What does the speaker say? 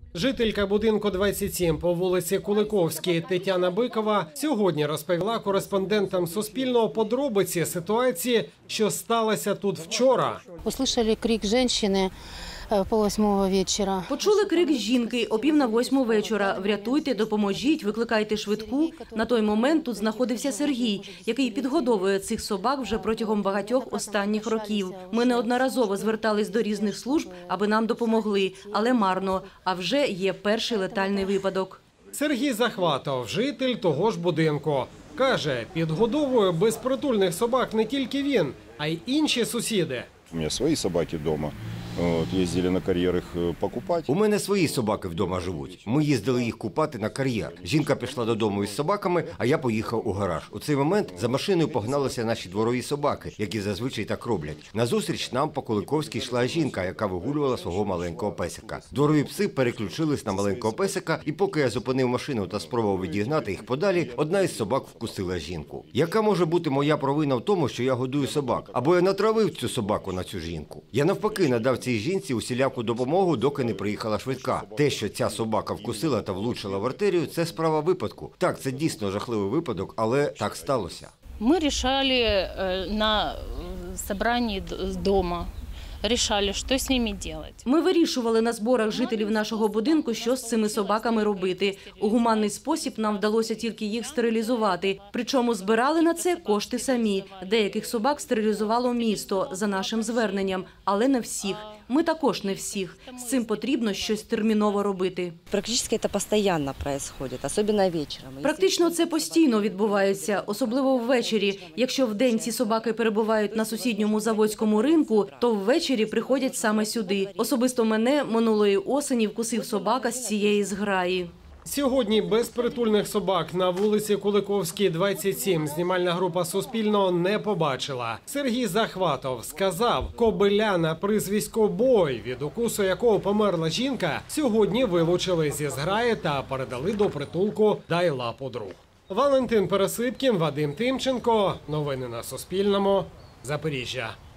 Жителька будинку 27 по вулиці Куликовській Тетяна Бикова сьогодні розповіла кореспондентам Суспільного подробиці ситуації, що сталося тут вчора. Услышали крик жінки пол-восьмого вечора. Почули крик жінки о 7:45 вечора. Врятуйте, допоможіть, викликайте швидку. На той момент тут знаходився Сергій, який підгодовує цих собак вже протягом багатьох останніх років. Ми неодноразово звертались до різних служб, аби нам допомогли, але марно. А вже є перший летальний випадок. Сергій Захватов, житель того ж будинку. Каже, підгодовує безпритульних собак не тільки він, а й інші сусіди. У мене свої собаки вдома. Їздили на кар'єр їх покупати. У мене свої собаки вдома живуть. Ми їздили їх купати на кар'єр. Жінка пішла додому із собаками, а я поїхав у гараж. У цей момент за машиною погналися наші дворові собаки, які зазвичай так роблять. Назустріч нам по Куликовській йшла жінка, яка вигулювала свого маленького песика. Дворові пси переключились на маленького песика, і поки я зупинив машину та спробував відігнати їх подалі, одна із собак вкусила жінку. Яка може бути моя провина в тому, що я годую собак? Або я натравив цю собаку на цю жінку? Я навпаки надав цій жінці усіляку допомогу, доки не приїхала швидка. Те, що ця собака вкусила та влучила в артерію, це справа випадку. Так, це дійсно жахливий випадок, але так сталося. Ми вирішили на зібранні вдома. Рішали, що з ними робити. Ми вирішували на зборах жителів нашого будинку, що з цими собаками робити. У гуманний спосіб нам вдалося тільки їх стерилізувати. Причому збирали на це кошти самі. Деяких собак стерилізувало місто за нашим зверненням, але не всіх. Ми також не всіх. З цим потрібно щось терміново робити. Практично це постійно відбувається, особливо вечором. Практично це постійно відбувається, особливо ввечері. Якщо вдень ці собаки перебувають на сусідньому заводському ринку, то ввечері приходять саме сюди. Особисто мене минулої осені вкусив собака з цієї зграї. Сьогодні безпритульних собак на вулиці Куликовській, 27 знімальна група Суспільного не побачила. Сергій Захватов сказав, кобиля на прізвисько Бой, від укусу якого померла жінка, сьогодні вилучили зі зграї та передали до притулку «Дай лапу, друг». Валентин Пересипкін, Вадим Тимченко. Новини на Суспільному. Запоріжжя.